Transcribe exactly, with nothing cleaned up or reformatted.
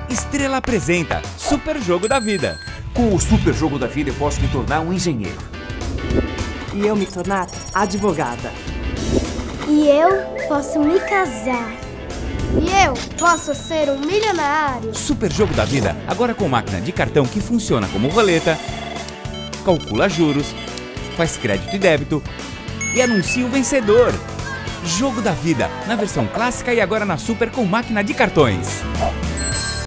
Estrela apresenta Super Jogo da Vida. Com o Super Jogo da Vida eu posso me tornar um engenheiro. E eu me tornar advogada. E eu posso me casar. E eu posso ser um milionário. Super Jogo da Vida, agora com máquina de cartão que funciona como roleta, calcula juros, faz crédito e débito e anuncia o vencedor. Jogo da Vida, na versão clássica e agora na Super com máquina de cartões.